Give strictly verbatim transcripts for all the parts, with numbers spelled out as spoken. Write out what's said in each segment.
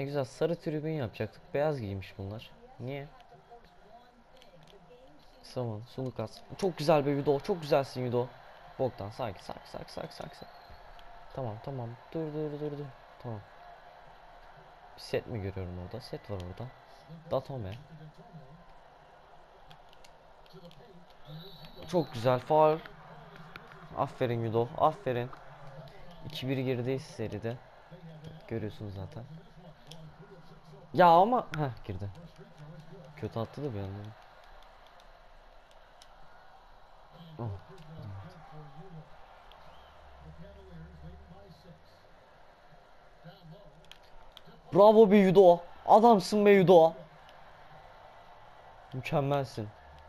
Ne güzel sarı tribün yapacaktık. Beyaz giymiş bunlar. Niye? Saman, Sulukas. Çok güzel bir Yudo. Çok güzelsin Yudo. Bogdan sakin sakin sakin sakin sakin. Tamam tamam. Dur dur dur dur. Tamam. Bir set mi görüyorum orada? Set var orada. Datome. Çok güzel faul. Aferin Yudo. Aferin. iki bir gerideyiz seride. Görüyorsunuz zaten. Ya ama heh girdi. Kötü attı da bir yandan. Oh. Bravo be Yudo. Adamsın be Yudo. Mükemmelsin.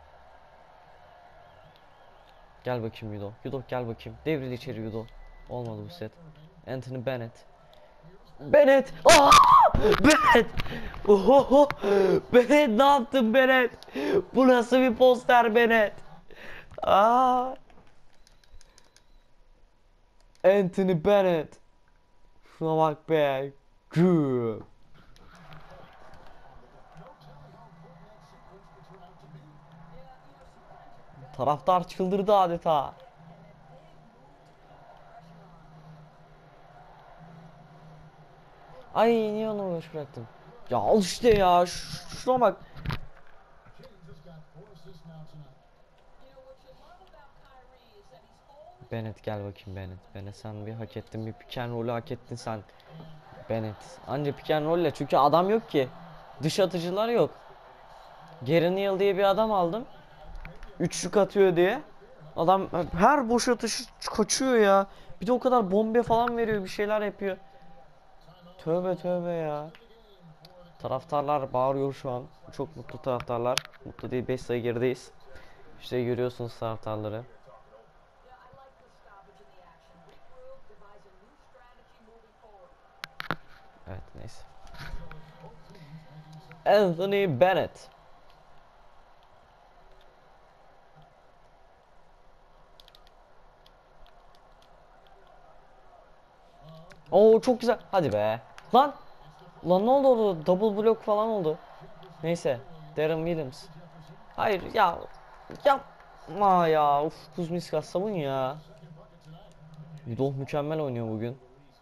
Gel bakayım Yudo. Yudo gel bakayım. Devril içeri Yudo. Olmadı bu set. Anthony Bennett. Bennett! Aa! Bennett! Ohoho! Bennett ne yaptın Bennett? Bu nasıl bir poster Bennett? Aa! Anthony Bennett. Şuna bak be. Gü. Taraftar çıldırdı adeta. Ay niye onu boş bıraktım? Ya al işte ya. Ş şuna bak. Bennett gel bakayım Bennett. Bennett sen bir hak ettin. Bir pick and roll'ü hak ettin sen. Bennett. Anca pick and roll'le çünkü adam yok ki. Dış atıcılar yok. Gary Neal diye bir adam aldım. Üçlük atıyor diye. Adam her boş atışı kaçıyor ya. Bir de o kadar bombe falan veriyor, bir şeyler yapıyor. Tövbe tövbe ya. Taraftarlar bağırıyor şu an. Çok mutlu taraftarlar. Mutlu değil, beş sayı gerideyiz. İşte görüyorsunuz taraftarları. Evet neyse. Anthony Bennett. Oo çok güzel. Hadi be. Lan. Lan ne oldu orada? Double block falan oldu. Neyse. Darren Williams. Hayır ya. Yapma ya. Uf Kuzmiskas savun ya. Yudoh mükemmel oynuyor bugün.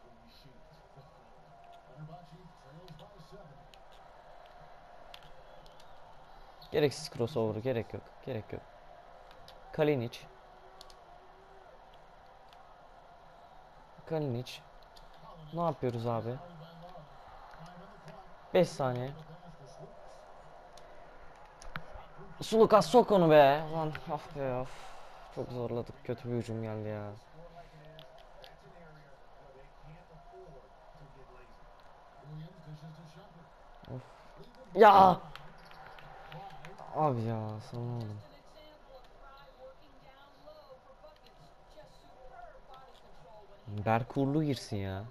Gereksiz crossover gerek yok. Gerek yok. Kalinic. Kalinic. Ne yapıyoruz abi? beş saniye. Sulukas sok onu be. Lan ah be of. Çok zorladık. Kötü bir hücum geldi ya. Of. Ya. Abi ya sana oğlum. Berkurlu girsin ya.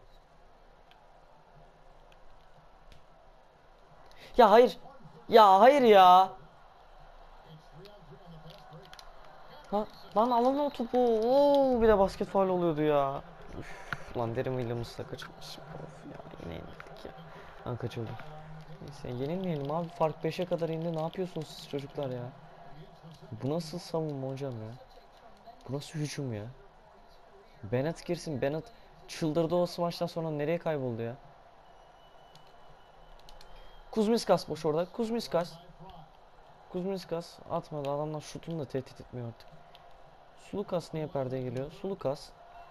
Ya hayır. Ya hayır ya. Ha, lan alana o topu. Oo, bir de basket faul oluyordu ya. Üf, lan Derin Williams'la kaçırmışım. Of ya yine yenildik ya. Lan kaçırdım. Neyse yenilmeyelim abi. Fark beşe kadar indi. Ne yapıyorsunuz siz çocuklar ya? Bu nasıl savunma hocam ya? Bu nasıl hücum ya? Bennett girsin. Bennett çıldırdı o smaçtan sonra nereye kayboldu ya? Kuzmiskas boş orada. Kuzmiskas. Kuzmiskas atmadı. Adamlar şutunu da tehdit etmiyor artık. Sulukas niye perdeye geliyor? Sulukas.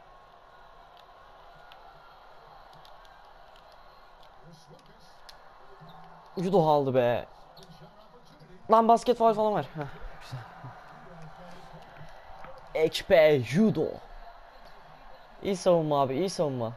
Judo aldı be. Lan basket faul falan var. Heh, güzel. H P Judo. İyi savunma abi, iyi savunma.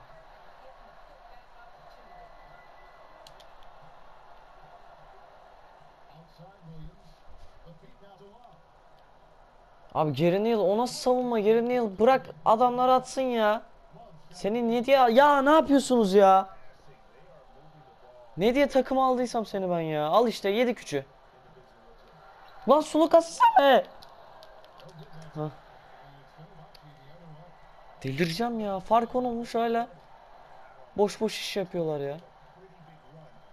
Abi Gary Neal o nasıl savunma? Gary Neal bırak adamlar atsın ya. Seni ne diye ya ne yapıyorsunuz ya? Ne diye takım aldıysam seni ben ya. Al işte yedik üçü. Lan suluk atsana. Hah. Delireceğim ya. Fark on olmuş hala. Boş boş iş yapıyorlar ya.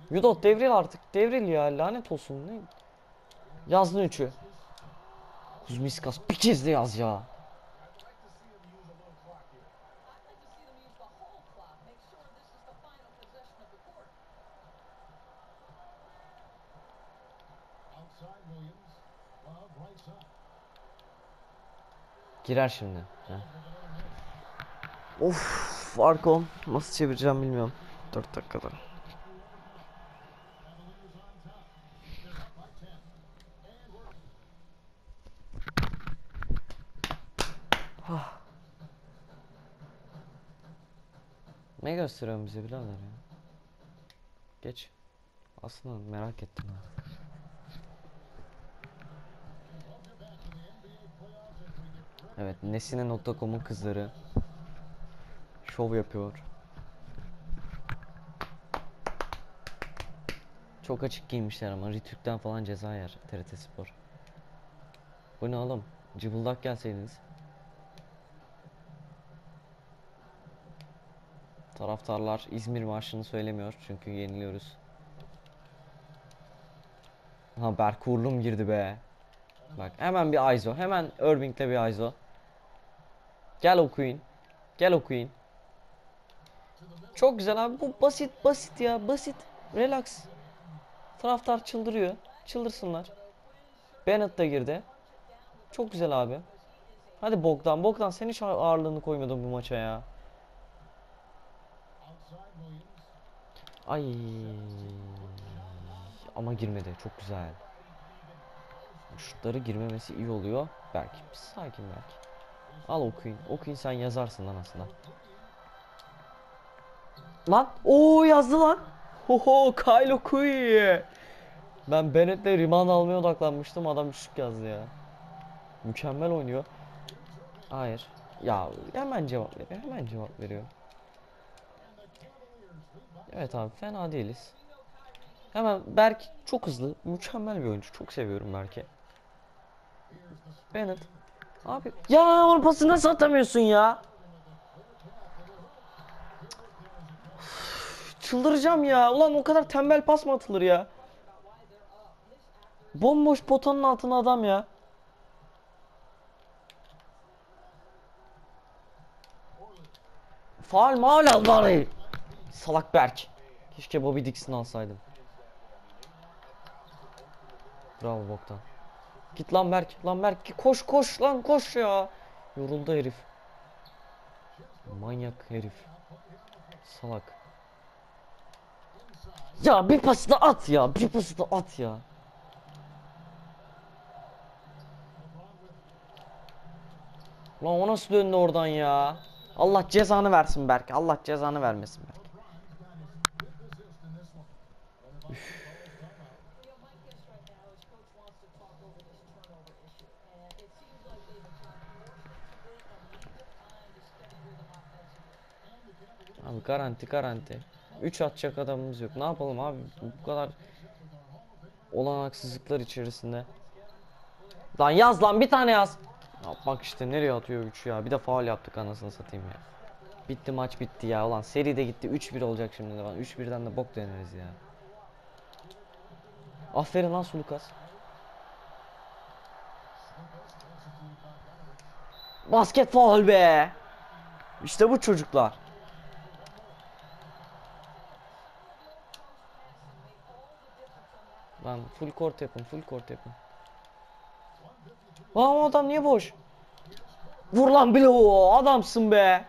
Yudot devril artık. Devril ya, lanet olsun. Ne? Yazdın üçü. Kuzmiskas bir kez de yaz ya. Girer şimdi. Heh. Of, Arko nasıl çevireceğim bilmiyorum. dört dakikada. Ah. Ne gösteriyorsun bize birader ya? Geç. Aslında merak ettim ha. Evet, nesine nokta com'un kızları şov yapıyor. Çok açık giymişler ama Ritük'ten falan ceza yer T R T Spor. Bu ne oğlum? Cıbıldak gelseydiniz. Taraftarlar İzmir marşını söylemiyor çünkü yeniliyoruz. Ha, Berk Uğurlum girdi be. Bak hemen bir Aizo. Hemen Irving'le bir Aizo. Gel okuyun. Gel okuyun. Çok güzel abi. Bu basit basit ya. Basit. Relax. Taraftar çıldırıyor. Çıldırsınlar. Bennett da girdi. Çok güzel abi. Hadi Bogdan. Bogdan sen hiç ağırlığını koymadın bu maça ya. Ay. Ama girmedi. Çok güzel. Şutları girmemesi iyi oluyor. Belki. Sakin belki. Al okuyun. Okuyun, sen yazarsın lan aslında. Lan. Oo, yazdı lan. Hoho, Kyle Okuyi. Ben Bennett'le rebound almaya odaklanmıştım. Adam şut yazdı ya. Mükemmel oynuyor. Hayır. Ya hemen cevap veriyor. Hemen cevap veriyor. Evet abi, fena değiliz. Hemen Berk çok hızlı. Mükemmel bir oyuncu. Çok seviyorum Berk'i. Bennett. Abi ya, onun pasını nasıl atamıyorsun ya? Çıldıracağım ya. Ulan o kadar tembel pas mı atılır ya? Bomboş potanın altına adam ya. Faal mal al bari. Salak Berk. Keşke Bobby Dixon alsaydım. Bravo Boktan. Git lan Berk. Lan Berk koş koş lan koş ya. Yoruldu herif. Manyak herif. Salak. Ya bir pası da at ya. Bir pası da at ya. Lan o nasıl döndü oradan ya? Allah cezanı versin Berk. Allah cezanı vermesin Berk. Üf. Abi garanti garanti. üç atacak adamımız yok. Ne yapalım abi? Bu kadar olanaksızlıklar içerisinde. Lan yaz lan, bir tane yaz. Bak işte nereye atıyor üç ya. Bir de faul yaptık anasını satayım ya. Bitti, maç bitti ya. Ulan seri de gitti. üç bir olacak şimdi de. Lan üç birden de bok deneriz ya. Aferin lan Sulukas. Basket faul be. İşte bu çocuklar. Lan full court yapın, full court yapın. Lan o adam niye boş? Vur lan bile, o adamsın be.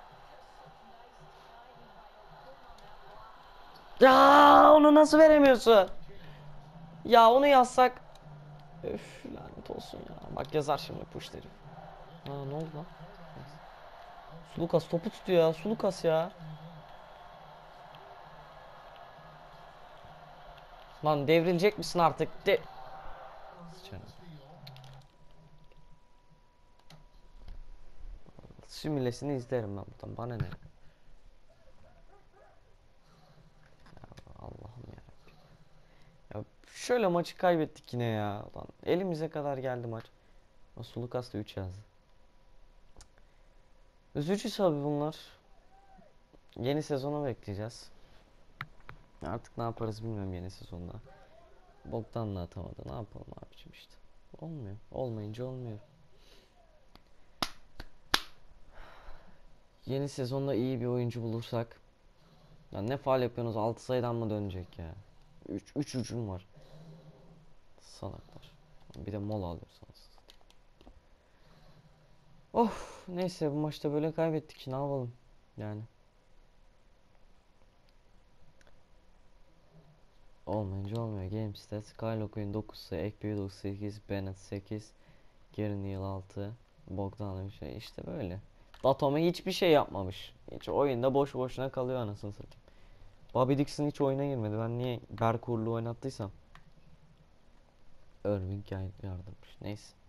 Ya onu nasıl veremiyorsun? Ya onu yazsak. Öf, lanet olsun ya. Bak yazar şimdi push herif. Ha, ne oldu lan? Sulukas topu tutuyor ya. Sulukas ya. Lan devrilecek misin artık? De Simülesini izlerim ben buradan. Bana ne? Ya Allah'ım ya. Ya şöyle maçı kaybettik yine ya. Lan elimize kadar geldi maç. Sulukas da üç yazdı. Üzücü tabii bunlar. Yeni sezonu bekleyeceğiz. Artık ne yaparız bilmiyorum yeni sezonda. Bogdan da atamadı. Ne yapalım abicim işte. Olmuyor. Olmayınca olmuyor. Yeni sezonda iyi bir oyuncu bulursak. Ya ne faal yapıyorsunuz? altı sayıdan mı dönecek ya? üç üç ucum var. Salaklar. Bir de mola alıyorsanız. Of, neyse bu maçta böyle kaybettik. Ne yapalım? Yani. Olmayınca olmuyor. Game stats. Kyle Quinn dokuz sayı, Ekpe dokuz sekiz, Bennett sekiz, Gary Neal altı, Bogdanovic şey işte böyle. Datome hiçbir şey yapmamış. Hiç oyunda boş boşuna kalıyor anasını satayım. Bobby Dixon hiç oyuna girmedi. Ben niye Berkur'lu oynattıysam. Irving yardımmış. Neyse.